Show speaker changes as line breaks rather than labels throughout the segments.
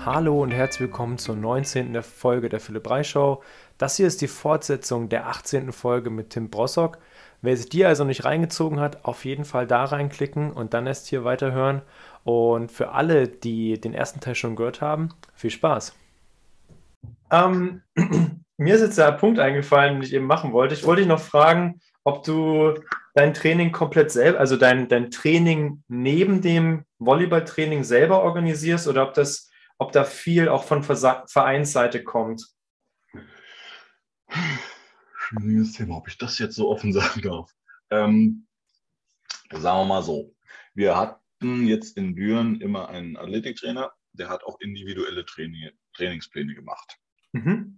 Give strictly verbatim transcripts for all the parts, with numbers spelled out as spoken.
Hallo und herzlich willkommen zur neunzehnten Folge der Philipp Reis Show. Das hier ist die Fortsetzung der achtzehnten Folge mit Tim Brossock. Wer sich die also nicht reingezogen hat, auf jeden Fall da reinklicken und dann erst hier weiterhören. Und für alle, die den ersten Teil schon gehört haben, viel Spaß. Ähm, mir ist jetzt der Punkt eingefallen, den ich eben machen wollte. Ich wollte dich noch fragen, ob du dein Training komplett selber, also dein, dein Training neben dem Volleyballtraining selber organisierst oder ob das, ob da viel auch von Versa- Vereinsseite kommt.
Schwieriges Thema, ob ich das jetzt so offen sagen darf. Ähm, sagen wir mal so, wir hatten jetzt in Düren immer einen Athletiktrainer, der hat auch individuelle Training, Trainingspläne gemacht.
Mhm.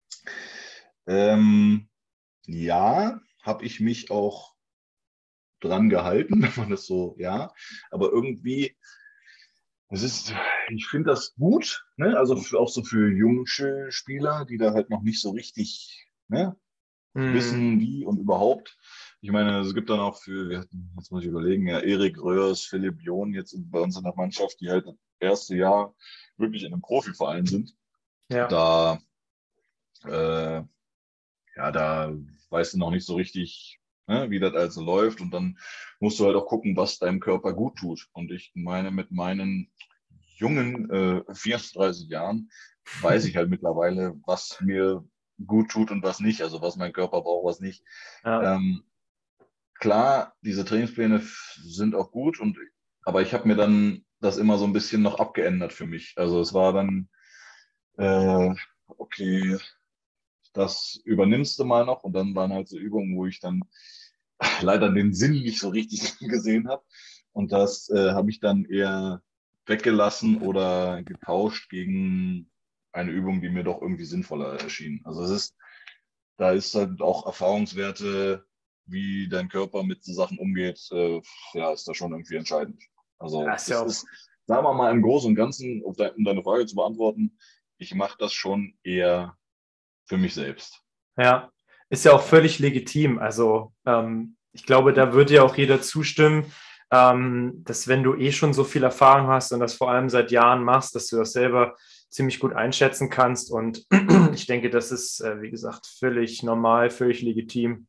Ähm, ja, habe ich mich auch dran gehalten, wenn man das so, ja, aber irgendwie, es ist, ich finde das gut, ne? Also für, auch so für junge Spieler, die da halt noch nicht so richtig, ne,
Mhm.
wissen, wie und überhaupt. Ich meine, es gibt dann auch für, wir hatten, jetzt muss ich überlegen, ja, Erik Röhrs, Philipp John jetzt bei uns in der Mannschaft, die halt das erste Jahr wirklich in einem Profiverein sind.
Ja.
Da, äh, ja, da weißt du noch nicht so richtig, ne, wie das also läuft. Und dann musst du halt auch gucken, was deinem Körper gut tut. Und ich meine, mit meinen jungen äh, vierunddreißig Jahren weiß ich halt mittlerweile, was mir gut tut und was nicht, also was mein Körper braucht, was nicht.
Ja.
Ähm, klar, diese Trainingspläne f- sind auch gut, und aber ich habe mir dann das immer so ein bisschen noch abgeändert für mich. Also es war dann, äh, okay, das übernimmst du mal noch, und dann waren halt so Übungen, wo ich dann leider den Sinn nicht so richtig gesehen habe. Und das äh, habe ich dann eher weggelassen oder getauscht gegen eine Übung, die mir doch irgendwie sinnvoller erschien. Also es ist, da ist halt auch Erfahrungswerte, wie dein Körper mit so Sachen umgeht, äh, ja, ist da schon irgendwie entscheidend.
Ja,
Also
ist ja
es
auch,
ist, sagen wir mal im Großen und Ganzen, um de um deine Frage zu beantworten, ich mache das schon eher für mich selbst.
ja, ist ja auch völlig legitim. Also ähm, ich glaube, da würde ja auch jeder zustimmen, ähm, dass wenn du eh schon so viel Erfahrung hast und das vor allem seit Jahren machst, dass du das selber ziemlich gut einschätzen kannst. Und ich denke, das ist, äh, wie gesagt, völlig normal, völlig legitim.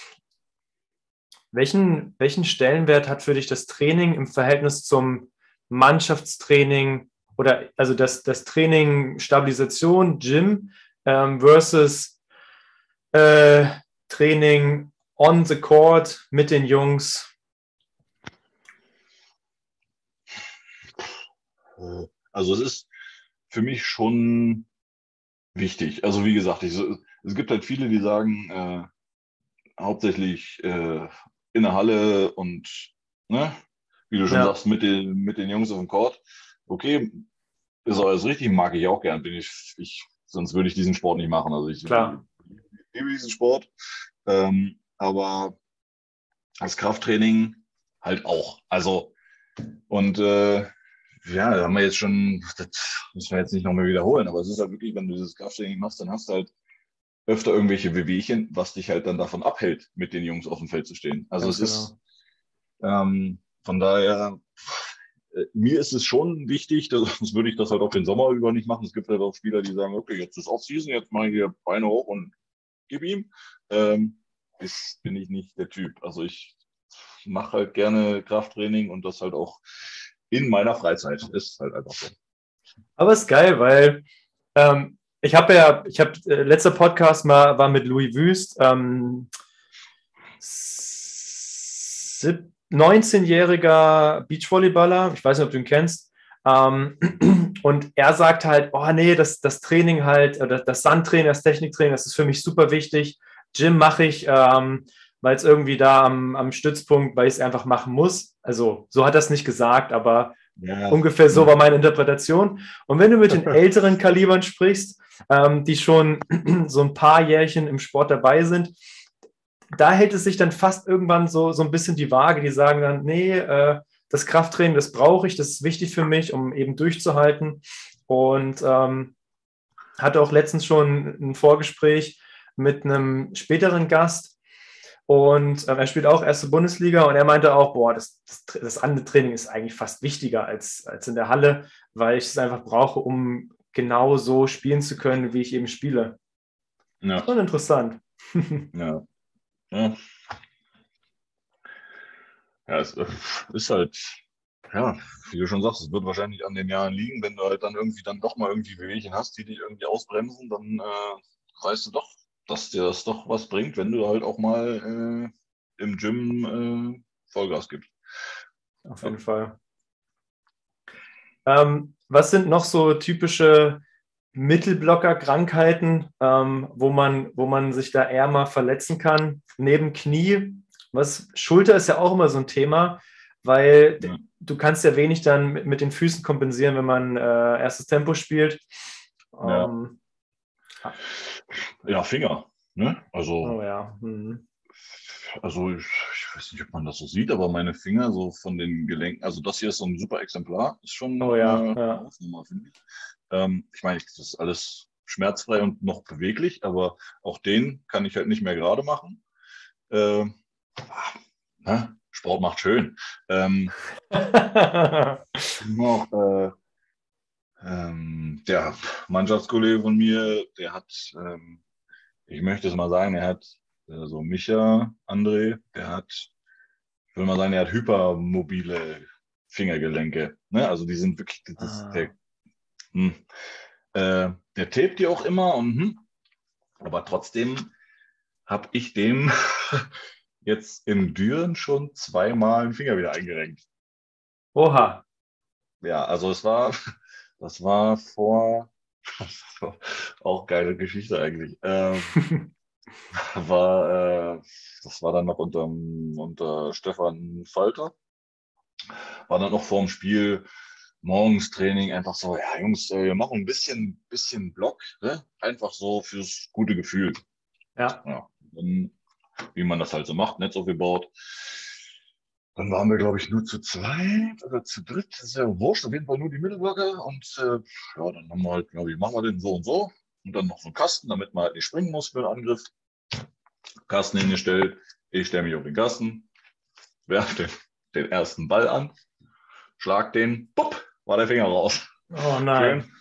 Welchen, welchen Stellenwert hat für dich das Training im Verhältnis zum Mannschaftstraining oder also das, das Training Stabilisation, Gym ähm, versus äh, Training on the court mit den Jungs?
Äh, Also es ist für mich schon wichtig. Also wie gesagt, ich, so- es gibt halt viele, die sagen, äh, hauptsächlich äh, in der Halle und, ne, wie du schon
Ja,
sagst, mit den, mit den Jungs auf dem Court. Okay, ist alles richtig, mag ich auch gern. Bin ich, ich, sonst würde ich diesen Sport nicht machen. Also ich
klar.
liebe diesen Sport. Ähm, aber das Krafttraining halt auch. Also, und äh, ja, da haben wir jetzt schon, das müssen wir jetzt nicht nochmal wiederholen, aber es ist halt wirklich, wenn du dieses Krafttraining machst, dann hast du halt öfter irgendwelche Wehwehchen, was dich halt dann davon abhält, mit den Jungs auf dem Feld zu stehen. Also
Ganz
es
genau.
ist ähm, von daher, äh, mir ist es schon wichtig, dass, sonst würde ich das halt auch den Sommer über nicht machen. Es gibt halt auch Spieler, die sagen, okay, jetzt ist Offseason, jetzt mache ich hier Beine hoch und gib ihm. Ähm, ist, bin ich nicht der Typ. Also ich mache halt gerne Krafttraining, und das halt auch in meiner Freizeit. Ist halt einfach so.
Aber es ist geil, weil ähm, ich habe ja, ich habe, äh, letzter Podcast mal, war mit Louis Wüst, ähm, sieb- neunzehnjähriger Beachvolleyballer, ich weiß nicht, ob du ihn kennst, ähm, und er sagt halt, oh nee, das, das Training halt, oder das Sandtraining, das Techniktraining, das ist für mich super wichtig. Gym mache ich, ähm, weil es irgendwie da am, am Stützpunkt, weil ich es einfach machen muss. Also so hat er es nicht gesagt, aber
Ja,
ungefähr so war
ja.
meine Interpretation. Und wenn du mit den älteren Kalibern sprichst, ähm, die schon so ein paar Jährchen im Sport dabei sind, da hält es sich dann fast irgendwann so, so ein bisschen die Waage. Die sagen dann, nee, äh, das Krafttraining, das brauche ich, das ist wichtig für mich, um eben durchzuhalten. Und ähm, hatte auch letztens schon ein Vorgespräch mit einem späteren Gast. Und ähm, er spielt auch erste Bundesliga und er meinte auch, boah, das, das, das andere Training ist eigentlich fast wichtiger als, als in der Halle, weil ich es einfach brauche, um genau so spielen zu können, wie ich eben spiele.
Ja,
Schon interessant.
ja, ja. Ja, es äh, ist halt, ja, wie du schon sagst, es wird wahrscheinlich an den Jahren liegen, wenn du halt dann irgendwie dann doch mal irgendwie Wehwehchen hast, die dich irgendwie ausbremsen, dann äh, weißt du doch, dass dir das doch was bringt, wenn du halt auch mal äh, im Gym äh, Vollgas gibst.
Auf
Ja.
jeden Fall. Ähm, was sind noch so typische Mittelblocker-Krankheiten, ähm, wo man, wo man sich da eher mal verletzen kann? Neben Knie, was, Schulter ist ja auch immer so ein Thema, weil
Ja,
du kannst ja wenig dann mit, mit den Füßen kompensieren, wenn man äh, erstes Tempo spielt.
ja,
Ähm,
ja, Finger, ne? Also,
oh ja. Hm.
also ich, ich weiß nicht, ob man das so sieht, aber meine Finger so von den Gelenken, also das hier ist so ein super Exemplar, ist schon
Oh ja,
äh, eine
ja.
Hausnummer, finde ich. Ähm, ich meine, das ist alles schmerzfrei und noch beweglich, aber auch den kann ich halt nicht mehr gerade machen. Äh, ne? Sport macht schön. Ähm, noch, äh, ähm, der Mannschaftskollege von mir, der hat, ähm, ich möchte es mal sagen, er hat, äh, so Micha, André, der hat, ich will mal sagen, er hat hypermobile Fingergelenke. Ne? Also die sind wirklich, das ist der,
Ah.
hm, äh, der tapet die auch immer und hm, aber trotzdem habe ich dem jetzt im Düren schon zweimal den Finger wieder eingerenkt.
Oha.
Ja, also es war, das war vor, auch geile Geschichte eigentlich. Ähm, war, äh, das war dann noch unter, unter Stefan Falter. War dann noch vorm Spiel morgens Training einfach so, ja Jungs, äh, wir machen ein bisschen, bisschen Block, ne? Einfach so fürs gute Gefühl.
Ja.
Ja, dann, wie man das halt so macht, Netz aufgebaut. Dann waren wir, glaube ich, nur zu zweit oder zu dritt. Das ist ja wurscht, auf jeden Fall nur die Mittelblocker. Und äh, ja, dann haben wir halt, glaube ich, machen wir den so und so. Und dann noch so einen Kasten, damit man halt nicht springen muss für den Angriff. Kasten hingestellt. Ich stelle mich auf den Kasten, werfe den, den ersten Ball an, schlag den, pupp, war der Finger raus.
Oh nein.
Schön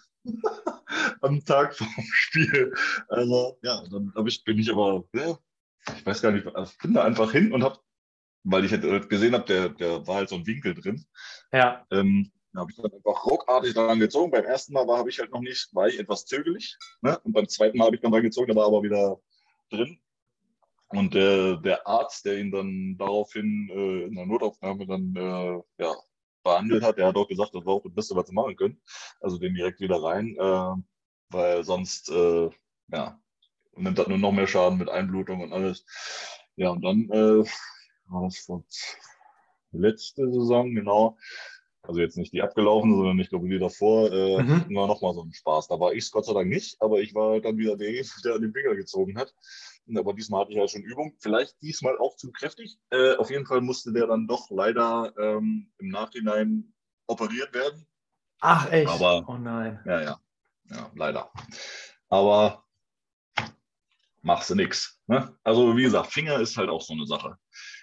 am Tag vom Spiel. Also, ja, dann hab ich, bin ich aber, ja, ich weiß gar nicht, also ich bin da einfach hin und habe, weil ich halt gesehen habe, der, der war halt so ein Winkel drin.
Ja.
Ähm, da habe ich dann einfach ruckartig daran gezogen. Beim ersten Mal war, habe ich halt noch nicht, war ich etwas zögerlich. Ne? Und beim zweiten Mal habe ich dann dran gezogen, der war aber wieder drin. Und der, der Arzt, der ihn dann daraufhin äh, in der Notaufnahme dann äh, ja, behandelt hat, der hat auch gesagt, das war auch das Beste, was sie machen können. Also den direkt wieder rein, äh, weil sonst äh, ja, nimmt das nur noch mehr Schaden mit Einblutung und alles. Ja, und dann äh, war das vor letzte Saison, genau. Also jetzt nicht die abgelaufen, sondern ich glaube die davor, äh, hatten
Mhm.
wir nochmal so einen Spaß. Da war ich es Gott sei Dank nicht, aber ich war dann wieder derjenige, der an den Finger gezogen hat. Aber diesmal hatte ich halt schon Übung. Vielleicht diesmal auch zu kräftig. Äh, auf jeden Fall musste der dann doch leider ähm, im Nachhinein operiert werden.
Ach, echt?
Aber
Oh nein.
ja, ja, ja, leider. Aber machst du nix. Ne? Also wie gesagt, Finger ist halt auch so eine Sache.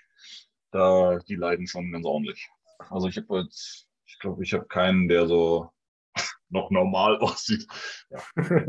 Da, die leiden schon ganz ordentlich. Also ich habe jetzt, ich glaube, ich habe keinen, der so noch normal aussieht. Ja,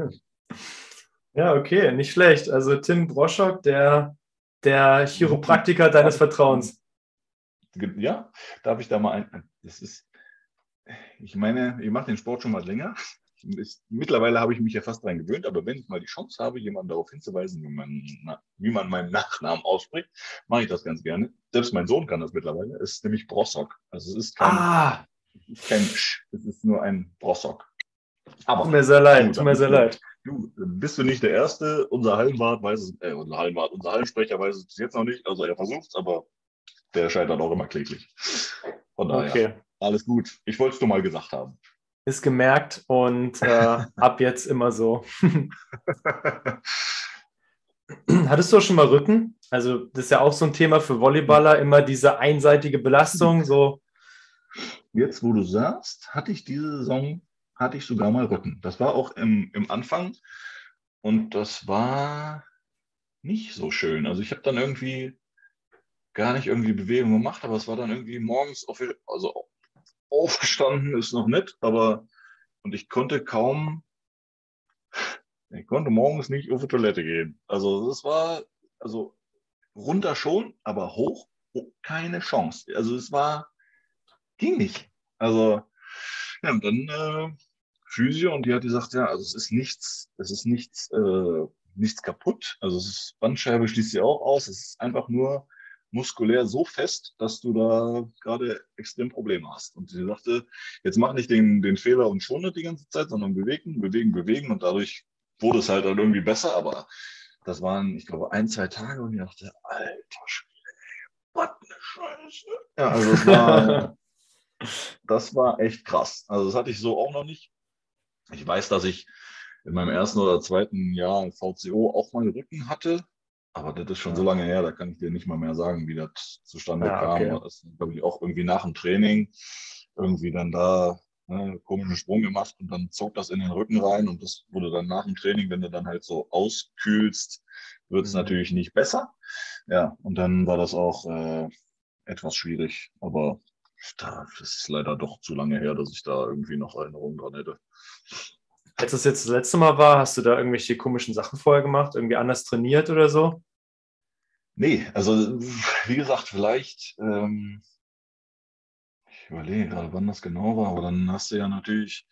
Ja, okay, nicht schlecht. Also Tim Broschock, der, der
super.
Chiropraktiker deines
Darf ich, ähm,
Vertrauens.
ja, darf ich da mal ein? Das ist, ich meine, ich mache den Sport schon mal länger. Ich, mittlerweile habe ich mich ja fast daran gewöhnt, aber wenn ich mal die Chance habe, jemanden darauf hinzuweisen, wie man, na, wie man meinen Nachnamen ausspricht, mache ich das ganz gerne. Selbst mein Sohn kann das mittlerweile. Es ist nämlich Brossock. Also es ist kein,
Ah,
es ist kein Sch, es ist nur ein Brossock.
tut
Aber
mir sehr
du,
leid, tut
da
mir
bist
sehr
du,
leid.
du bist du nicht der Erste. Unser Hallenwart weiß es, äh, unser Hallenwart, unser Hallensprecher weiß es bis jetzt noch nicht. Also er versucht es, aber der scheitert auch immer kläglich. Von daher,
Okay,
alles gut. Ich wollte es nur mal gesagt haben.
ist gemerkt und äh, ab jetzt immer so. Hattest du auch schon mal Rücken? Also das ist ja auch so ein Thema für Volleyballer, immer diese einseitige Belastung, so.
Jetzt, wo du sagst, hatte ich diese Saison, hatte ich sogar mal Rücken. Das war auch im, im Anfang und das war nicht so schön. Also ich habe dann irgendwie, gar nicht irgendwie Bewegung gemacht, aber es war dann irgendwie morgens, auf, also aufgestanden ist noch nett, aber und ich konnte kaum, ich konnte morgens nicht auf die Toilette gehen. Also das war, also runter schon, aber hoch oh, keine Chance. Also es war, ging nicht. Also ja, und dann äh, Physio und die hat gesagt, ja, also es ist nichts, es ist nichts, äh, nichts kaputt. Also es ist Bandscheibe schließt sie auch aus. Es ist einfach nur muskulär so fest, dass du da gerade extrem Probleme hast. Und sie sagte, jetzt mach nicht den, den Fehler und schon nicht die ganze Zeit, sondern bewegen, bewegen, bewegen. Und dadurch wurde es halt dann irgendwie besser. Aber das waren, ich glaube, ein, zwei Tage und ich dachte, alter Schwede, was eine Scheiße. Ja, also es war, das war echt krass. Also das hatte ich so auch noch nicht. Ich weiß, dass ich in meinem ersten oder zweiten Jahr V C O auch mal Rücken hatte, aber das ist schon so
Ja,
lange her, da kann ich dir nicht mal mehr sagen, wie das zustande
ja,
kam.
okay.
Das ist, glaube ich, auch irgendwie nach dem Training irgendwie dann da ne, einen komischen Sprung gemacht und dann zog das in den Rücken rein und das wurde dann nach dem Training, wenn du dann halt so auskühlst, wird es
Mhm.
natürlich nicht besser. Ja, und dann war das auch äh, etwas schwierig, aber da, das ist leider doch zu lange her, dass ich da irgendwie noch Erinnerungen dran hätte.
Als es jetzt das letzte Mal war, hast du da irgendwelche komischen Sachen vorher gemacht? Irgendwie anders trainiert oder so?
Nee, also wie gesagt, vielleicht, ähm, ich überlege gerade, wann das genau war, aber dann hast du ja natürlich,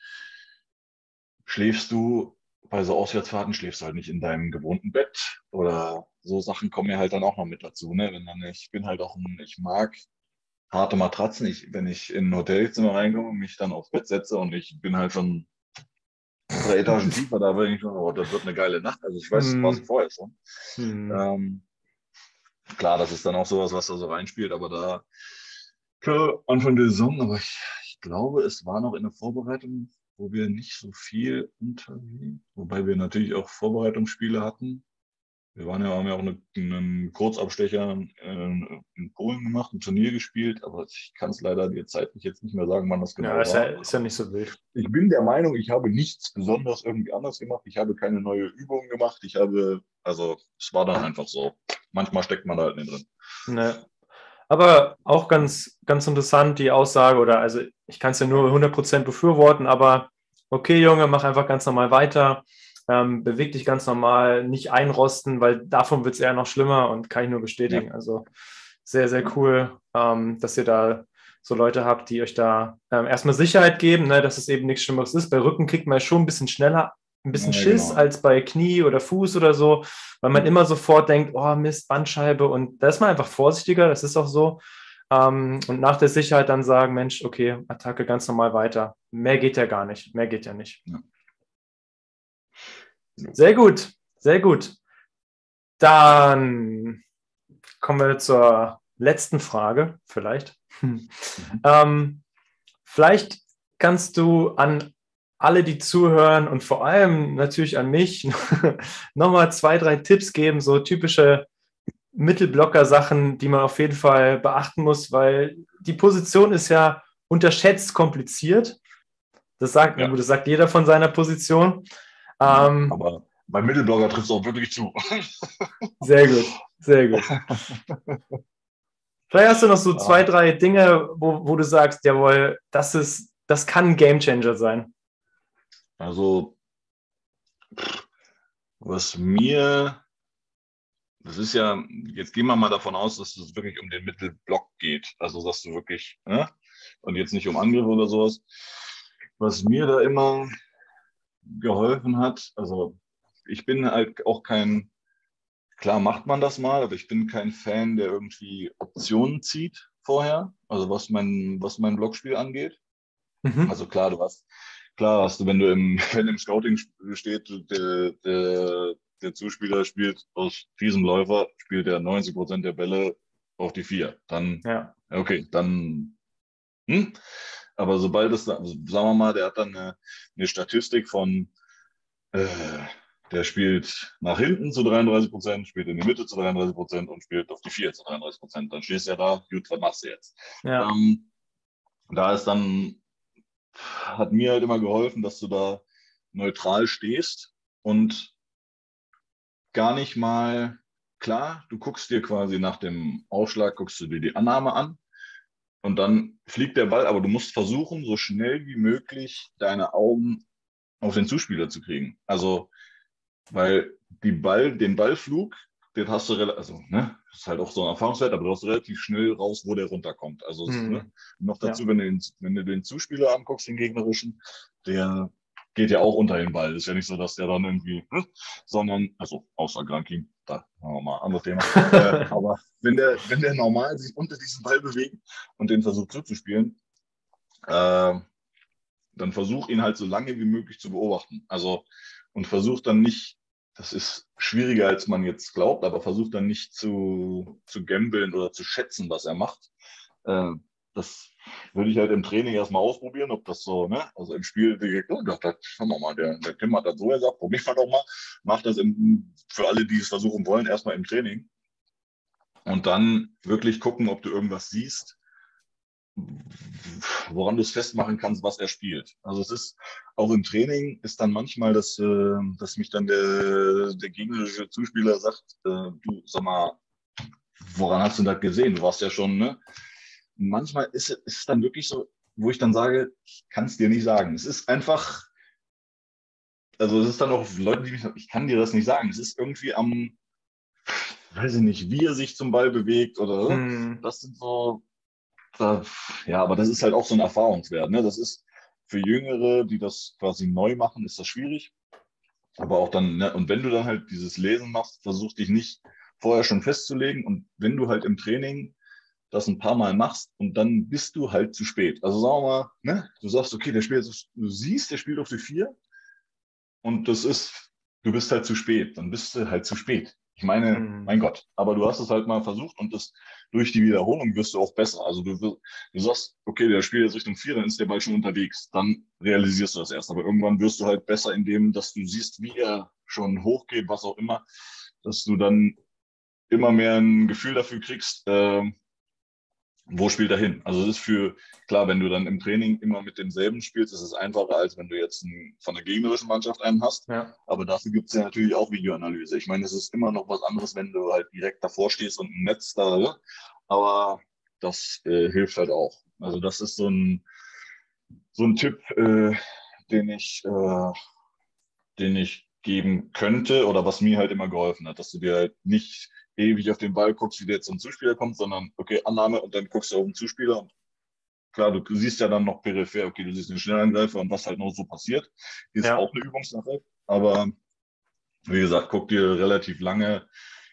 schläfst du bei so Auswärtsfahrten, schläfst du halt nicht in deinem gewohnten Bett oder so Sachen kommen ja halt dann auch noch mit dazu, ne? Wenn dann, ich bin halt auch ein, ich mag harte Matratzen. Ich, wenn ich in ein Hotelzimmer reinkomme und mich dann aufs Bett setze und ich bin halt schon drei Etagen tiefer, da bin ich schon, oh, das wird eine geile Nacht. Also ich weiß es quasi
Mhm.
vorher schon.
Mhm.
Ähm, klar, das ist dann auch sowas, was da so reinspielt, aber da für Anfang der Saison, aber ich, ich glaube, es war noch in der Vorbereitung, wo wir nicht so viel unterwegs, wobei wir natürlich auch Vorbereitungsspiele hatten. Wir waren ja, haben ja auch eine, einen Kurzabstecher in, in Polen gemacht, ein Turnier gespielt, aber ich kann es leider dir zeitlich jetzt nicht mehr sagen, wann das
Ja,
genau
ist ja,
war.
ist ja nicht so wild.
Ich bin der Meinung, ich habe nichts besonders irgendwie anders gemacht. Ich habe keine neue Übungen gemacht. Ich habe, also es war dann einfach so. Manchmal steckt man da halt nicht drin.
Ne. Aber auch ganz, ganz interessant die Aussage, oder also ich kann es ja nur hundert Prozent befürworten, aber okay, Junge, mach einfach ganz normal weiter, ähm, beweg dich ganz normal, nicht einrosten, weil davon wird es eher noch schlimmer und kann ich nur
Ja,
bestätigen. Also sehr, sehr
ja,
cool, ähm, dass ihr da so Leute habt, die euch da ähm, erstmal Sicherheit geben, ne, dass es eben nichts Schlimmeres ist. Bei Rücken kriegt man ja schon ein bisschen schneller ein bisschen
ja,
Schiss
genau.
als bei Knie oder Fuß oder so, weil man
Ja,
immer sofort denkt, oh Mist, Bandscheibe, und da ist man einfach vorsichtiger, das ist auch so. Ähm, und nach der Sicherheit dann sagen, Mensch, okay, Attacke ganz normal weiter. Mehr geht ja gar nicht, mehr geht ja nicht.
ja, ja.
Sehr gut, sehr gut. Dann kommen wir zur letzten Frage, vielleicht.
Mhm.
Ähm, vielleicht kannst du an alle, die zuhören und vor allem natürlich an mich nochmal zwei, drei Tipps geben, so typische Mittelblocker-Sachen, die man auf jeden Fall beachten muss, weil die Position ist ja unterschätzt kompliziert. Das sagt, na
Ja,
gut, das sagt jeder von seiner Position.
ja.
Ähm,
Aber beim Mittelblogger trifft es auch wirklich zu.
sehr gut, sehr gut. Vielleicht hast du noch so zwei,
Ah,
drei Dinge, wo, wo du sagst, jawohl, das ist, das kann ein Gamechanger sein.
also, was mir, das ist ja, jetzt gehen wir mal davon aus, dass es wirklich um den Mittelblock geht. Also, dass du wirklich, ne? Und jetzt nicht um Angriffe oder sowas. Was mir da immer geholfen hat, also ich bin halt auch kein, klar macht man das mal, aber ich bin kein Fan, der irgendwie Optionen zieht vorher, also was mein, was mein Blockspiel angeht.
Mhm.
Also klar, du hast, klar hast du, wenn du im, wenn im Scouting steht, der, der, der Zuspieler spielt aus diesem Läufer, spielt er neunzig Prozent der Bälle auf die vier. Dann,
Ja.
okay, dann, hm? Aber sobald es, also sagen wir mal, der hat dann eine, eine Statistik von äh, der spielt nach hinten zu dreiunddreißig Prozent, spielt in die Mitte zu dreiunddreißig Prozent und spielt auf die vier zu dreiunddreißig Prozent. Dann stehst du ja da, gut, was machst du jetzt?
Ja.
Ähm, da ist dann, hat mir halt immer geholfen, dass du da neutral stehst und gar nicht mal. klar, du guckst dir quasi nach dem Aufschlag, guckst du dir die Annahme an und dann fliegt der Ball, aber du musst versuchen, so schnell wie möglich deine Augen auf den Zuspieler zu kriegen. Also, weil die Ball, den Ballflug, den hast du relativ, also, ne, ist halt auch so ein Erfahrungswert, aber du hast relativ schnell raus, wo der runterkommt. Also, es, ne,
Hm.
noch dazu,
Ja.
wenn du, den, wenn du den Zuspieler anguckst, den gegnerischen, der geht ja auch unter den Ball. Ist ja nicht so, dass der dann irgendwie, hm, sondern, also, außer Granking, da haben wir mal ein anderes Thema. äh, aber wenn der, wenn der normal sich unter diesen Ball bewegt und den versucht zuzuspielen, äh, dann versuch ihn halt so lange wie möglich zu beobachten. Also, und versuch dann nicht, das ist schwieriger, als man jetzt glaubt, aber versuch dann nicht zu, zu gambeln oder zu schätzen, was er macht. Äh, das würde ich halt im Training erstmal ausprobieren, ob das so, ne, also im Spiel, direkt, oh, das, das, schauen wir mal, der, der Tim hat das so gesagt, probieren wir doch mal, mach das im, für alle, die es versuchen wollen, erstmal im Training und dann wirklich gucken, ob du irgendwas siehst, woran du es festmachen kannst, was er spielt. Also es ist auch im Training ist dann manchmal, dass, äh, dass mich dann der, der gegnerische Zuspieler sagt, äh, du sag mal, woran hast du das gesehen? Du warst ja schon, ne? Manchmal ist, ist es dann wirklich so, wo ich dann sage, ich kann es dir nicht sagen. Es ist einfach, also es ist dann auch Leute, die mich sagen, ich kann dir das nicht sagen. Es ist irgendwie am, weiß ich nicht, wie er sich zum Ball bewegt oder
Hm.
das sind so. Da, ja, aber das ist halt auch so ein Erfahrungswert. Ne? Das ist für Jüngere, die das quasi neu machen, ist das schwierig. Aber auch dann, ne? Und wenn du dann halt dieses Lesen machst, versuch dich nicht vorher schon festzulegen. Und wenn du halt im Training das ein paar Mal machst und dann bist du halt zu spät. Also sagen wir mal, ne? Du sagst, okay, der spielt, du siehst, der spielt auf die vier und das ist, du bist halt zu spät. Dann bist du halt zu spät. Ich meine,
Hm.
mein Gott, aber du hast es halt mal versucht und das durch die Wiederholung wirst du auch besser. Also du, du sagst, okay, der spielt jetzt Richtung vier, dann ist der Ball schon unterwegs. Dann realisierst du das erst. Aber irgendwann wirst du halt besser in dem, dass du siehst, wie er schon hochgeht, was auch immer, dass du dann immer mehr ein Gefühl dafür kriegst, äh, wo spielt er hin? Also es ist für, klar, wenn du dann im Training immer mit demselben spielst, ist es einfacher, als wenn du jetzt einen, von der gegnerischen Mannschaft einen hast.
Ja.
Aber dafür gibt es ja natürlich auch Videoanalyse. Ich meine, es ist immer noch was anderes, wenn du halt direkt davor stehst und ein Netz da, ne? Aber das äh, hilft halt auch. Also das ist so ein, so ein Tipp, äh, den ich, äh, den ich geben könnte oder was mir halt immer geholfen hat, dass du dir halt nicht ewig auf den Ball guckst, wie der jetzt zum Zuspieler kommt, sondern okay, Annahme und dann guckst du auf den Zuspieler und klar, du siehst ja dann noch peripher, okay, du siehst den Schnellangreifer und was halt noch so passiert, ist
Ja.
auch eine Übungssache, aber wie gesagt, guck dir relativ lange,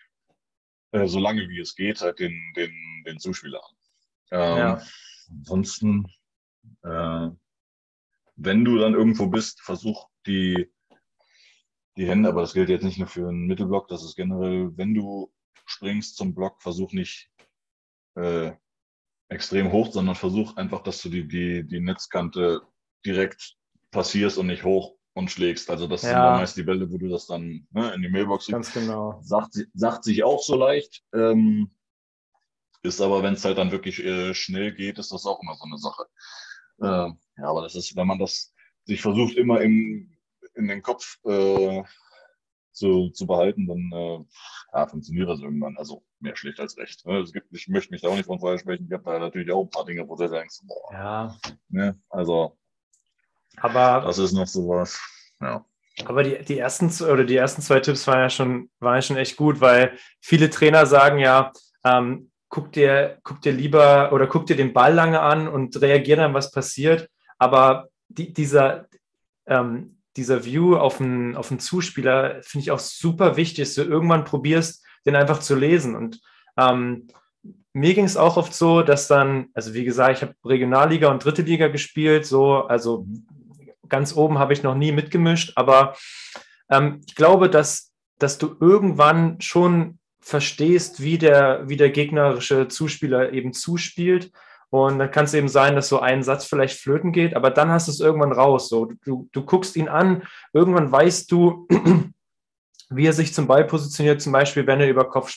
äh, so lange wie es geht, halt den, den, den Zuspieler an. Ähm,
Ja.
ansonsten, äh, wenn du dann irgendwo bist, versuch die die Hände, aber das gilt jetzt nicht nur für einen Mittelblock, das ist generell, wenn du springst zum Block, versuch nicht äh, extrem hoch, sondern versuch einfach, dass du die, die, die Netzkante direkt passierst und nicht hoch und schlägst. Also das sind dann
Ja,
meist die Bälle, wo du das dann, ne, in die Mailbox kriegst.
ganz genau.
Sagt, si- sagt sich auch so leicht, ähm, ist aber, wenn es halt dann wirklich äh, schnell geht, ist das auch immer so eine Sache. Äh, ja, aber das ist, wenn man das sich versucht, immer im, in den Kopf äh, zu, zu behalten, dann äh, ja, funktioniert das irgendwann. Also mehr schlecht als recht. Ne? Es gibt, ich möchte mich da auch nicht von vorher sprechen. Ich habe da natürlich auch ein paar Dinge, wo du denkst, boah,
Ja,
ne? Also
aber,
das ist noch sowas. Ja.
aber die, die ersten z- oder die ersten zwei Tipps waren ja schon, waren ja schon echt gut, weil viele Trainer sagen ja, ähm, guck dir, guck dir lieber oder guck dir den Ball lange an und reagier dann, was passiert. Aber die, dieser, ähm, dieser View auf einen, auf einen Zuspieler finde ich auch super wichtig, dass du irgendwann probierst, den einfach zu lesen. Und ähm, mir ging es auch oft so, dass dann, also wie gesagt, ich habe Regionalliga und dritte Liga gespielt, so, also
Mhm.
ganz oben habe ich noch nie mitgemischt, aber ähm, ich glaube, dass, dass du irgendwann schon verstehst, wie der, wie der gegnerische Zuspieler eben zuspielt. Und dann kann es eben sein, dass so ein Satz vielleicht flöten geht, aber dann hast du es irgendwann raus. So, du, du guckst ihn an, irgendwann weißt du, wie er sich zum Ball positioniert, zum Beispiel, wenn er über Kopf spielt.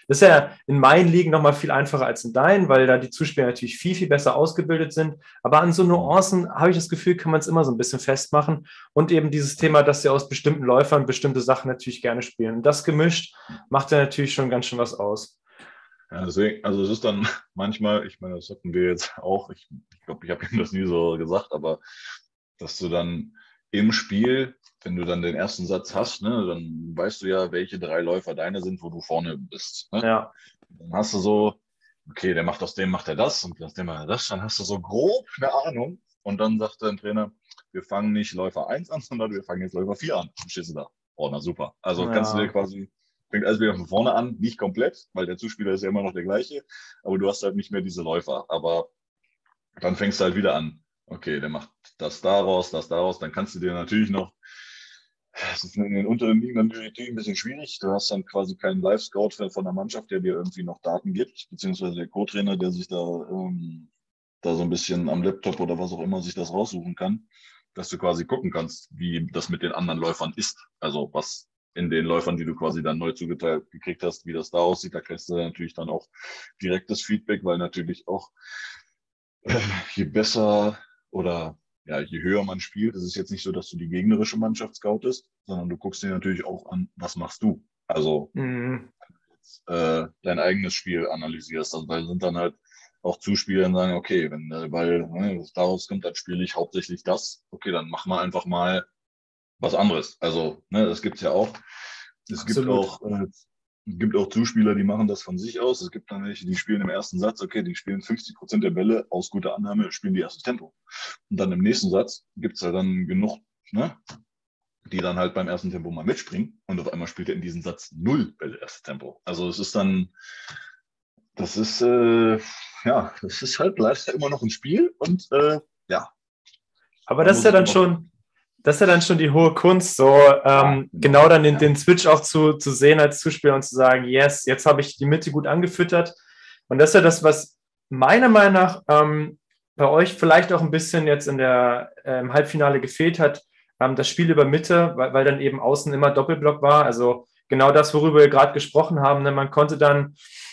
Das ist ja in meinen Ligen nochmal viel einfacher als in deinen, weil da die Zuspieler natürlich viel, viel besser ausgebildet sind. Aber an so Nuancen habe ich das Gefühl, kann man es immer so ein bisschen festmachen. Und eben dieses Thema, dass sie aus bestimmten Läufern bestimmte Sachen natürlich gerne spielen. Und das gemischt macht ja natürlich schon ganz schön was aus.
Ja, deswegen, also es ist dann manchmal, ich meine, das hatten wir jetzt auch, ich glaube, ich, glaub, ich habe ihm das nie so gesagt, aber dass du dann im Spiel, wenn du dann den ersten Satz hast, ne, dann weißt du ja, welche drei Läufer deine sind, wo du vorne bist. Ne?
Ja.
Dann hast du so, okay, der macht aus dem, macht er das und aus dem macht er das, dann hast du so grob eine Ahnung und dann sagt dein Trainer, wir fangen nicht Läufer eins an, sondern wir fangen jetzt Läufer vier an. Dann stehst du da. Oh, na super. Also kannst du dir
Ja.
quasi, fängt alles wieder von vorne an, nicht komplett, weil der Zuspieler ist ja immer noch der gleiche, aber du hast halt nicht mehr diese Läufer. Aber dann fängst du halt wieder an. Okay, der macht das daraus, das daraus. Dann kannst du dir natürlich noch, das ist in den unteren Ligen dann natürlich ein bisschen schwierig. Du hast dann quasi keinen Live-Scout von der Mannschaft, der dir irgendwie noch Daten gibt, beziehungsweise der Co-Trainer, der sich da, ähm, da so ein bisschen am Laptop oder was auch immer sich das raussuchen kann, dass du quasi gucken kannst, wie das mit den anderen Läufern ist. Also was in den Läufern, die du quasi dann neu zugeteilt gekriegt hast, wie das da aussieht. Da kriegst du natürlich dann auch direktes Feedback, weil natürlich auch je besser oder ja, je höher man spielt, ist es jetzt nicht so, dass du die gegnerische Mannschaft scoutest, sondern du guckst dir natürlich auch an, was machst du? Also
Mhm.
äh, dein eigenes Spiel analysierst. Also da sind dann halt auch Zuspieler und sagen, okay, wenn der Ball ne, daraus kommt, dann spiele ich hauptsächlich das. Okay, dann mach mal einfach mal was anderes. Also, ne, das gibt's ja auch. Es gibt
Absolut.
auch, äh, gibt auch Zuspieler, die machen das von sich aus. Es gibt dann welche, die spielen im ersten Satz, okay, die spielen fünfzig Prozent der Bälle aus guter Annahme, spielen die erstes Tempo. Und dann im nächsten Satz gibt's ja dann genug, ne, die dann halt beim ersten Tempo mal mitspringen und auf einmal spielt er in diesem Satz null Bälle erstes Tempo. Also es ist dann, das ist, äh, ja, das ist halt leider immer noch ein Spiel und äh, ja,
Aber
da
das ist
muss
ja
ich
dann
immer
schon, das ist ja dann schon die hohe Kunst, so
ja,
ähm,
genau.
genau dann den,
Ja.
den Switch auch zu, zu sehen als Zuspieler und zu sagen, yes, jetzt habe ich die Mitte gut angefüttert. Und das ist ja das, was meiner Meinung nach ähm, bei euch vielleicht auch ein bisschen jetzt in der äh, im Halbfinale gefehlt hat, ähm, das Spiel über Mitte, weil, weil dann eben außen immer Doppelblock war. Also genau das, worüber wir gerade gesprochen haben. Ne? Man konnte dann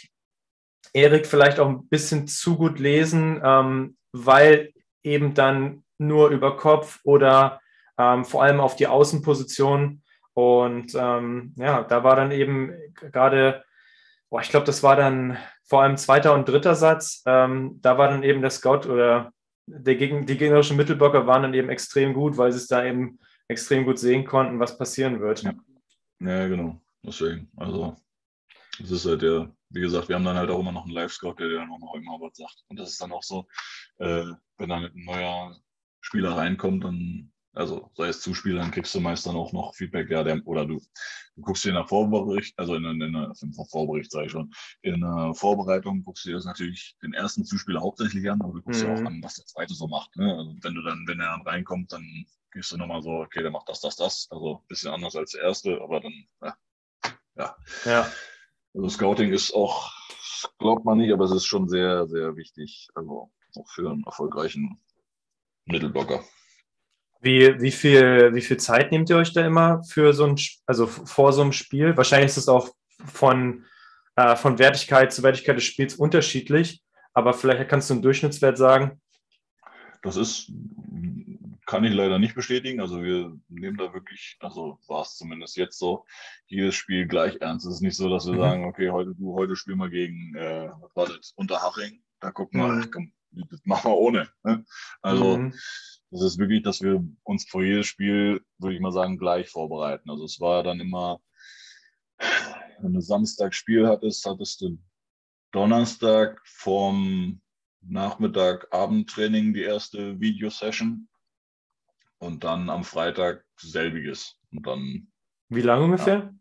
Erik vielleicht auch ein bisschen zu gut lesen, ähm, weil eben dann nur über Kopf oder ähm, vor allem auf die Außenposition. Und ähm, ja, da war dann eben gerade, boah, ich glaube, das war dann vor allem zweiter und dritter Satz, ähm, da war dann eben der Scout oder der Gegen die gegnerischen Mittelblocker waren dann eben extrem gut, weil sie es da eben extrem gut sehen konnten, was passieren wird.
Ja, ja, genau. Deswegen, also es ist halt der, wie gesagt, wir haben dann halt auch immer noch einen Live-Scout, der dann auch noch immer was sagt. Und das ist dann auch so, äh, wenn dann ein neuer Spieler reinkommt, dann, also sei es Zuspieler, dann kriegst du meist dann auch noch Feedback, ja, der, oder du, du guckst dir in der Vorbericht, also in, in, in der im Vorbericht sage ich schon, in der Vorbereitung guckst du dir das natürlich den ersten Zuspieler hauptsächlich an, aber du guckst dir auch
Mhm.
an, was der zweite so macht. Ne? Also wenn du dann, wenn er dann reinkommt, dann gehst du nochmal so, okay, der macht das, das, das, also ein bisschen anders als der erste, aber dann, ja. ja.
Ja.
Also Scouting ist auch, glaubt man nicht, aber es ist schon sehr, sehr wichtig. Also auch für einen erfolgreichen Mittelblocker.
Wie, wie viel, wie viel Zeit nehmt ihr euch da immer für so ein, also vor so einem Spiel? Wahrscheinlich ist es auch von, äh, von Wertigkeit zu Wertigkeit des Spiels unterschiedlich, aber vielleicht kannst du einen Durchschnittswert sagen.
Das ist, kann ich leider nicht bestätigen. Also wir nehmen da wirklich, also war es zumindest jetzt so, jedes Spiel gleich ernst. Es ist nicht so, dass wir
Mhm.
sagen, okay, heute du, heute spielen wir gegen, äh, was war das, Unterhaching. Da gucken wir,
Mhm.
komm, das machen wir ohne. Ne? Also
Mhm.
das ist wirklich, dass wir uns vor jedes Spiel, würde ich mal sagen, gleich vorbereiten. Also es war dann immer, wenn du Samstag Spiel hattest, hattest du Donnerstag vorm Nachmittag Abendtraining die erste Videosession und dann am Freitag selbiges. Und dann,
Wie lange
ja,
ungefähr?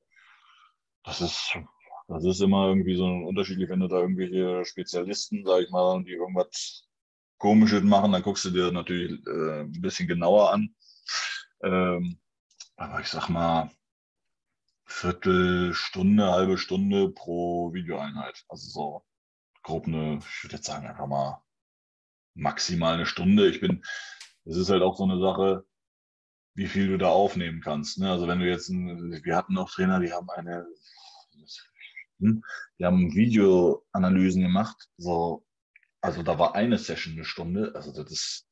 das ist, das ist immer irgendwie so unterschiedlich, wenn du da irgendwelche Spezialisten, sag ich mal, die irgendwas Komisches machen, dann guckst du dir natürlich äh, ein bisschen genauer an. Ähm, aber ich sag mal, Viertelstunde, halbe Stunde pro Videoeinheit. Also so grob eine, ich würde jetzt sagen, einfach mal maximal eine Stunde. Ich bin, es ist halt auch so eine Sache, wie viel du da aufnehmen kannst. Ne? Also wenn du jetzt, ein, wir hatten auch Trainer, die haben eine, Mannschaften, die haben Videoanalysen gemacht, so, also da war eine Session eine Stunde, also das ist,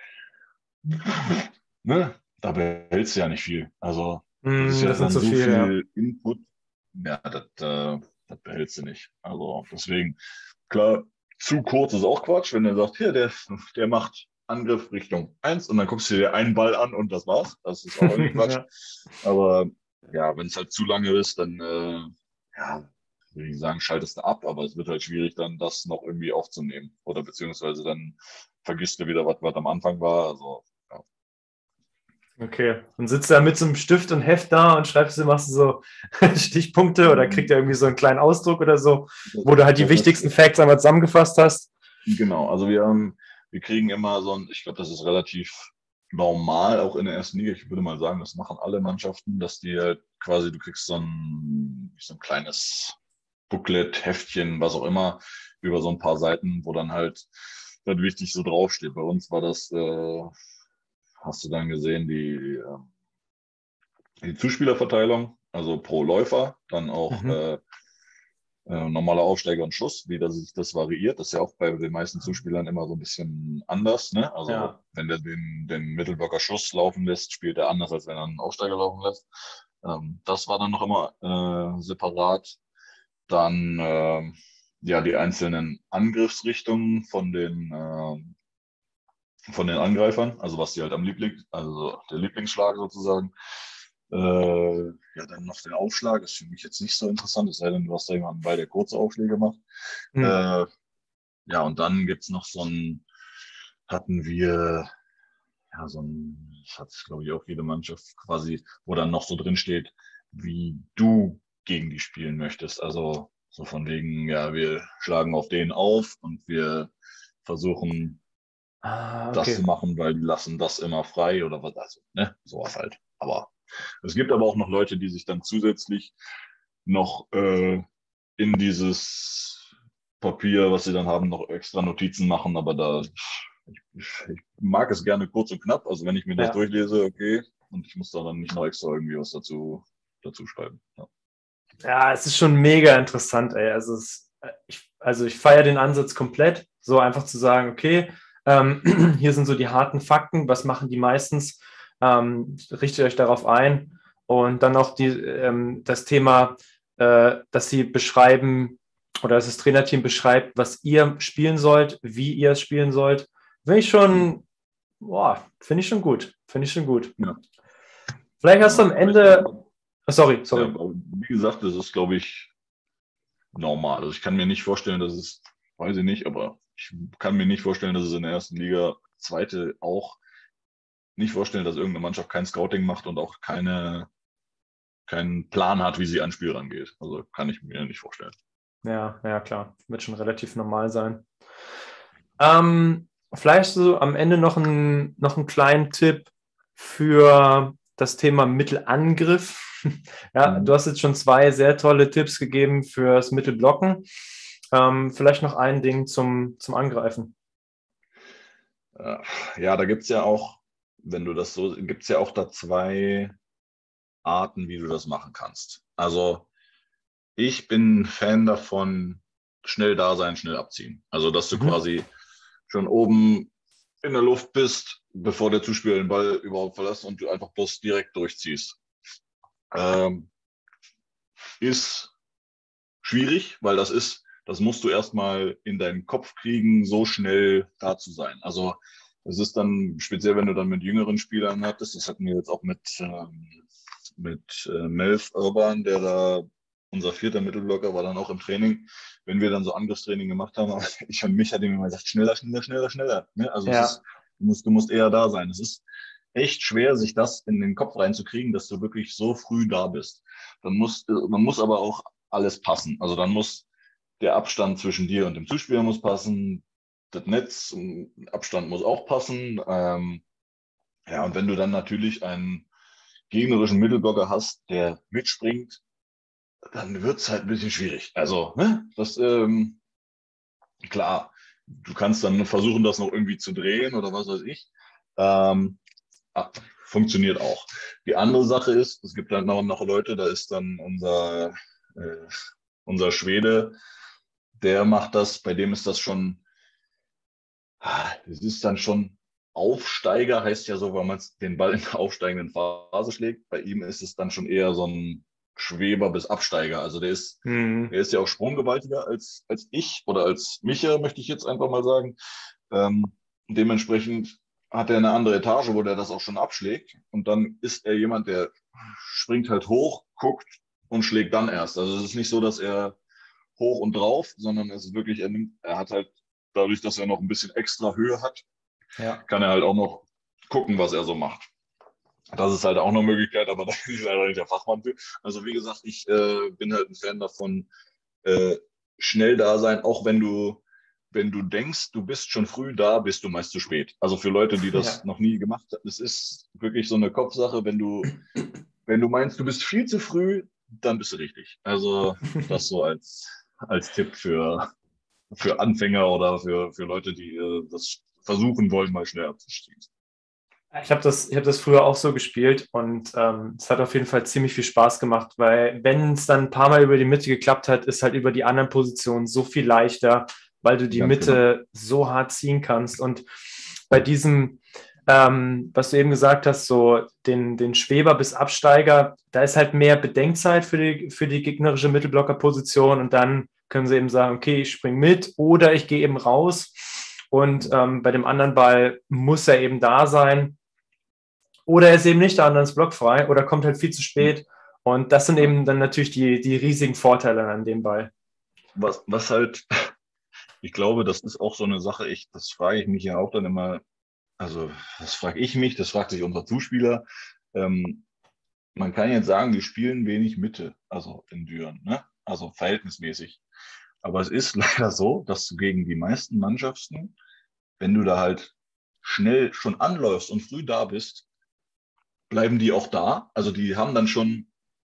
ne, da behältst du ja nicht viel. Also das ist
Hm,
ja
das sind
dann
zu
so
viel, ja.
viel Input, ja, das, äh, das behältst du nicht. Also deswegen, klar, zu kurz ist auch Quatsch, wenn er sagt, hier, der, der macht Angriff Richtung eins und dann guckst du dir einen Ball an und das war's. Das ist auch irgendwie Quatsch.
Ja.
Aber ja, wenn es halt zu lange ist, dann, äh, ja, würde ich sagen, schaltest du ab, aber es wird halt schwierig, dann das noch irgendwie aufzunehmen. Oder beziehungsweise dann vergisst du wieder, was, was am Anfang war. Also, ja.
Okay. Und sitzt da mit so einem Stift und Heft da und schreibst du, machst du so Stichpunkte oder kriegt er irgendwie so einen kleinen Ausdruck oder so,
Das,
wo du halt die
das ist,
wichtigsten Facts einmal zusammengefasst hast?
genau, also wir haben, wir kriegen immer so ein, ich glaube, das ist relativ normal, auch in der ersten Liga. Ich würde mal sagen, das machen alle Mannschaften, dass die halt quasi, du kriegst so ein, so ein kleines Booklet, Heftchen, was auch immer, über so ein paar Seiten, wo dann halt dann wichtig so draufsteht. Bei uns war das, äh, hast du dann gesehen, die, äh, die Zuspielerverteilung, also pro Läufer, dann auch
Mhm.
äh, äh, normaler Aufsteiger und Schuss, wie das sich das variiert. Das ist ja auch bei den meisten Zuspielern immer so ein bisschen anders. Ne? Also
Ja.
wenn der den, den Mittelblocker Schuss laufen lässt, spielt er anders, als wenn er einen Aufsteiger laufen lässt. Ähm, das war dann noch immer äh, separat. Dann äh, ja die einzelnen Angriffsrichtungen von den äh, von den Angreifern, also was die halt am Liebling, also der Lieblingsschlag sozusagen. Äh, ja, dann noch der Aufschlag, ist für mich jetzt nicht so interessant, es sei denn, du hast da jemanden bei, der kurze Aufschläge macht.
Hm.
Äh, ja, und dann gibt's noch so ein, hatten wir, ja, so ein, das hat, glaube ich, auch jede Mannschaft quasi, wo dann noch so drin steht, wie du gegen die spielen möchtest. Also so von wegen, ja, wir schlagen auf den auf und wir versuchen
Ah,
das zu
okay.
machen, weil die lassen das immer frei oder was, also, ne, sowas halt. Aber es gibt aber auch noch Leute, die sich dann zusätzlich noch äh, in dieses Papier, was sie dann haben, noch extra Notizen machen, aber da, ich, ich mag es gerne kurz und knapp, also wenn ich mir das
Ja.
durchlese, okay, und ich muss da dann nicht noch extra irgendwie was dazu, dazu schreiben. Ja.
Ja, es ist schon mega interessant, ey. Also, es, äh, ich, also ich feiere den Ansatz komplett, so einfach zu sagen, okay, ähm, hier sind so die harten Fakten, was machen die meistens, ähm, richtet euch darauf ein und dann noch die, ähm, das Thema, äh, dass sie beschreiben oder dass das Trainerteam beschreibt, was ihr spielen sollt, wie ihr es spielen sollt, finde ich schon, boah, finde ich schon gut, finde ich schon gut.
Ja,
Vielleicht hast du
ja,
am
aber ich glaube,
Ende, oh, sorry,
ja,
sorry.
aber wie gesagt, das ist, glaube ich, normal. Also ich kann mir nicht vorstellen, dass es, weiß ich nicht, aber ich kann mir nicht vorstellen, dass es in der ersten Liga, zweite auch, nicht vorstellen, dass irgendeine Mannschaft kein Scouting macht und auch keine, keinen Plan hat, wie sie an Spiel rangeht. Also kann ich mir nicht vorstellen.
Ja, ja, klar. Wird schon relativ normal sein. Ähm, vielleicht so am Ende noch, ein, noch einen kleinen Tipp für das Thema Mittelangriff. Ja, du
Mhm.
hast jetzt schon zwei sehr tolle Tipps gegeben fürs Mittelblocken. Ähm, vielleicht noch ein Ding zum, zum Angreifen.
Äh, Ja, da gibt's ja auch, wenn du das so, gibt's ja auch da zwei Arten, wie du das machen kannst. Also ich bin Fan davon, schnell da sein, schnell abziehen. Also dass du
Mhm.
quasi schon oben in der Luft bist, bevor der Zuspieler den Ball überhaupt verlässt und du einfach bloß direkt durchziehst. Ähm, ist schwierig, weil das ist, das musst du erstmal in deinen Kopf kriegen, so schnell da zu sein. Also es ist dann, speziell wenn du dann mit jüngeren Spielern hattest, das hatten wir jetzt auch mit, ähm, mit äh, Melf Urban, der da unser vierter Mittelblocker war dann auch im Training, wenn wir dann so Angriffstraining gemacht haben, ich und mich hat ihm immer gesagt, schneller, schneller, schneller, schneller. Ne? Also es ist,
Ja,
du musst, du musst eher da sein. Es ist echt schwer, sich das in den Kopf reinzukriegen, dass du wirklich so früh da bist. Dann muss, man muss aber auch alles passen. Also dann muss der Abstand zwischen dir und dem Zuspieler muss passen, das Netz, Abstand muss auch passen. Ähm, ja, und wenn du dann natürlich einen gegnerischen Mittelblocker hast, der mitspringt, dann wird es halt ein bisschen schwierig. Also, ne, das, ähm, klar, du kannst dann versuchen, das noch irgendwie zu drehen oder was weiß ich. Ähm, ah, funktioniert auch. Die andere Sache ist, es gibt halt noch, noch Leute, da ist dann unser äh, unser Schwede, der macht das, bei dem ist das schon, das ist dann schon Aufsteiger, heißt ja so, weil man den Ball in der aufsteigenden Phase schlägt. Bei ihm ist es dann schon eher so ein Schweber bis Absteiger. Also der ist,
Mhm.
der ist ja auch sprunggewaltiger als, als ich oder als Micha, möchte ich jetzt einfach mal sagen. Ähm, dementsprechend hat er eine andere Etage, wo der das auch schon abschlägt. Und dann ist er jemand, der springt halt hoch, guckt und schlägt dann erst. Also es ist nicht so, dass er hoch und drauf, sondern es ist wirklich, er, nimmt, er hat halt dadurch, dass er noch ein bisschen extra Höhe hat,
Ja.
kann er halt auch noch gucken, was er so macht. Das ist halt auch eine Möglichkeit, aber da bin ich leider nicht der Fachmann für. Also wie gesagt, ich äh, bin halt ein Fan davon, äh, schnell da sein, auch wenn du, wenn du denkst, du bist schon früh da, bist du meist zu spät. Also für Leute, die das
Ja.
noch nie gemacht haben, es ist wirklich so eine Kopfsache, wenn du, wenn du meinst, du bist viel zu früh, dann bist du richtig. Also das so als, als Tipp für, für Anfänger oder für, für Leute, die äh, das versuchen wollen, mal schnell abzustehen.
Ich habe das, ich hab das früher auch so gespielt und ähm, es hat auf jeden Fall ziemlich viel Spaß gemacht, weil wenn es dann ein paar Mal über die Mitte geklappt hat, ist halt über die anderen Positionen so viel leichter, weil du die
Ganz genau.
Mitte so hart ziehen kannst. Und bei diesem, ähm, was du eben gesagt hast, so den, den Schweber bis Absteiger, da ist halt mehr Bedenkzeit für die, für die gegnerische Mittelblockerposition und dann können sie eben sagen, okay, ich springe mit oder ich gehe eben raus. Und ähm, bei dem anderen Ball muss er eben da sein. Oder er ist eben nicht da und dann ist blockfrei oder kommt halt viel zu spät. Und das sind eben dann natürlich die, die riesigen Vorteile an dem Ball.
Was, was halt, ich glaube, das ist auch so eine Sache, ich, das frage ich mich ja auch dann immer, also das frage ich mich, das fragt sich unser Zuspieler. Ähm, man kann jetzt sagen, wir spielen wenig Mitte, also in Düren, ne? Also verhältnismäßig. Aber es ist leider so, dass du gegen die meisten Mannschaften, wenn du da halt schnell schon anläufst und früh da bist, bleiben die auch da. Also die haben dann schon,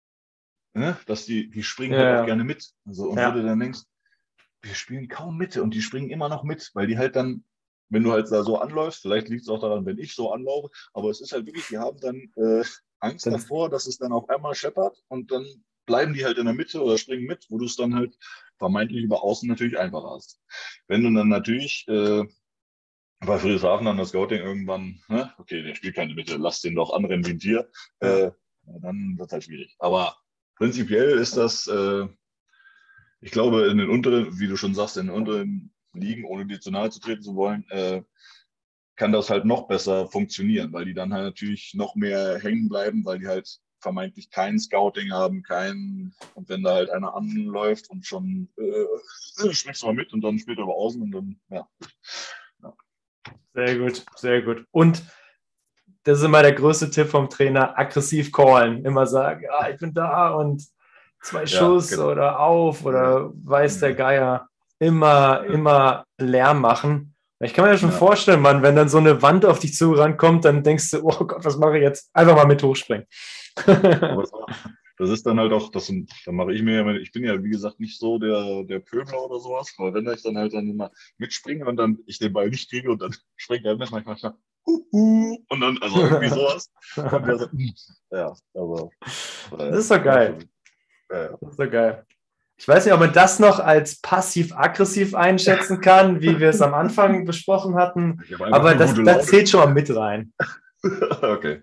ne, dass die, die springen halt auch
Ja,
gerne mit. Also, und wo du
ja.
dann denkst, wir spielen kaum Mitte und die springen immer noch mit, weil die halt dann, wenn du halt da so anläufst, vielleicht liegt es auch daran, wenn ich so anlaufe, aber es ist halt wirklich, die haben dann äh, Angst
Dann,
davor, dass es dann auf einmal scheppert und dann bleiben die halt in der Mitte oder springen mit, wo du es dann halt vermeintlich über außen natürlich einfacher hast. Wenn du dann natürlich äh, bei Friedrichshafen dann das Scouting irgendwann, ne, okay, der spielt keine Mitte, lass den doch anrennen wie ein Tier,
ja.
äh, dann wird es halt schwierig. Aber prinzipiell ist das, äh, ich glaube, in den unteren, wie du schon sagst, in den unteren Ligen, ohne dir zu nahe zu treten zu wollen, äh, kann das halt noch besser funktionieren, weil die dann halt natürlich noch mehr hängen bleiben, weil die halt vermeintlich kein Scouting haben, kein, und wenn da halt einer anläuft und schon äh, schlägst du mal mit und dann spielt er über außen und dann, ja. ja.
Sehr gut, sehr gut. Und das ist immer der größte Tipp vom Trainer, aggressiv callen. Immer sagen, ja, ich bin da und zwei
Ja,
Schuss
genau.
oder auf
Ja,
oder weiß der
ja,
Geier. Immer,
ja,
immer Lärm machen. Ich kann mir ja schon
ja.
vorstellen, Mann, wenn dann so eine Wand auf dich zu rankommt, dann denkst du, oh Gott, was mache ich jetzt? Einfach mal mit hochspringen.
Aber es war, das ist dann halt auch, das, da mache ich mir ja, ich bin ja wie gesagt nicht so der, der Pöbler oder sowas, aber wenn ich dann halt dann immer mitspringe und dann ich den Ball nicht kriege und dann springt er mit, manchmal schnell, huhu, und dann, also irgendwie sowas. Und der so, ja, aber
Das
äh,
ist doch
war
geil.
schon, äh,
Das ist doch geil. Ich weiß nicht, ob man das noch als passiv-aggressiv einschätzen kann, wie wir es am Anfang besprochen hatten,
ich habe einfach
aber
nur
das,
gute
das
Laune.
zählt schon mal mit rein.
Okay.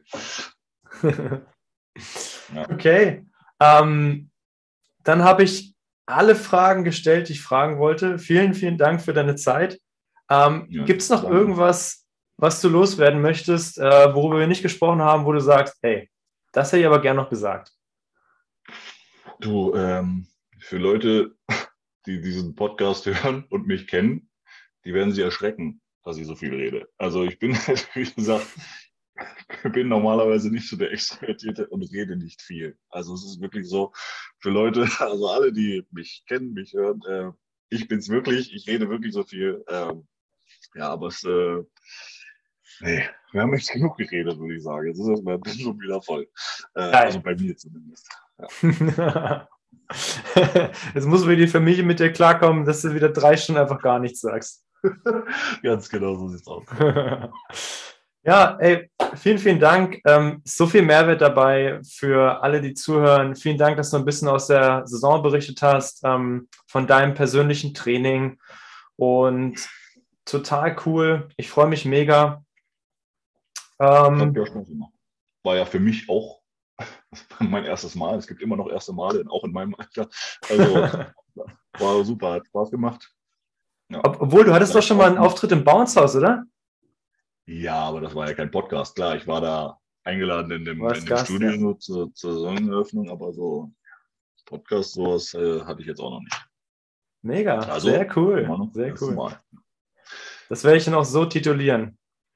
Ja.
Okay. Ähm, dann habe ich alle Fragen gestellt, die ich fragen wollte. Vielen, vielen Dank für deine Zeit. Ähm,
Ja,
gibt es noch
danke.
irgendwas, was du loswerden möchtest, äh, worüber wir nicht gesprochen haben, wo du sagst, hey, das hätte ich aber gern noch gesagt?
Du, ähm, für Leute, die diesen Podcast hören und mich kennen, die werden sich erschrecken, dass ich so viel rede. Also ich bin, wie gesagt, bin normalerweise nicht so der Extrovertierte und rede nicht viel. Also es ist wirklich so, für Leute, also alle, die mich kennen, mich hören, äh, ich bin's wirklich, ich rede wirklich so viel. Ähm, ja, aber es, äh, nee, wir haben jetzt genug geredet, würde ich sagen. Jetzt ist das mein Bildschirm wieder voll. Äh, also
Geil.
bei mir zumindest. Ja.
Jetzt muss wieder die Familie mit dir klarkommen, dass du wieder drei Stunden einfach gar nichts sagst.
Ganz genau so sieht's aus.
Ja, ey, vielen, vielen Dank. Ähm, so viel Mehrwert dabei für alle, die zuhören. Vielen Dank, dass du ein bisschen aus der Saison berichtet hast, ähm, von deinem persönlichen Training. Und total cool. Ich freue mich mega.
Hat
Ähm,
ja Spaß gemacht. War ja für mich auch mein erstes Mal. Es gibt immer noch erste Male, auch in meinem Alter. Also war super, hat Spaß gemacht. Ja,
ob, obwohl, du hattest doch
vielleicht
schon mal
auch.
einen Auftritt im Bounce House, oder?
Ja, aber das war ja kein Podcast. Klar, ich war da eingeladen in
Du
dem, in
warst
dem
Gast,
Studio
ja.
nur zur, zur Saisoneröffnung, aber so Podcast, sowas äh, hatte ich jetzt auch noch nicht.
Mega, sehr
Also,
cool,
immer noch das
sehr
erste
cool.
Mal.
Das werde ich dann auch so titulieren.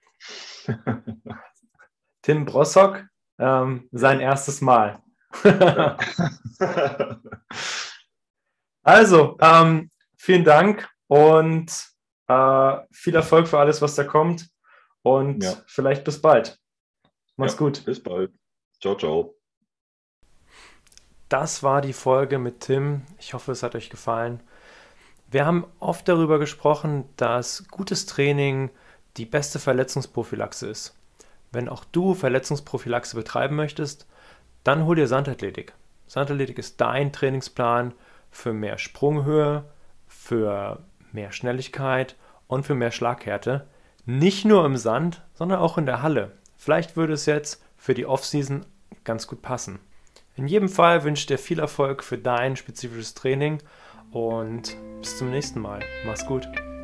Tim Brossock, ähm, sein erstes Mal.
Ja.
Also, ähm, vielen Dank und äh, viel Erfolg für alles, was da kommt. Und
Ja,
vielleicht bis bald. Mach's
ja.
gut.
Bis bald. Ciao, ciao.
Das war die Folge mit Tim. Ich hoffe, es hat euch gefallen. Wir haben oft darüber gesprochen, dass gutes Training die beste Verletzungsprophylaxe ist. Wenn auch du Verletzungsprophylaxe betreiben möchtest, dann hol dir Sandathletik. Sandathletik ist dein Trainingsplan für mehr Sprunghöhe, für mehr Schnelligkeit und für mehr Schlaghärte. Nicht nur im Sand, sondern auch in der Halle. Vielleicht würde es jetzt für die Offseason ganz gut passen. In jedem Fall wünsche ich dir viel Erfolg für dein spezifisches Training und bis zum nächsten Mal. Mach's gut.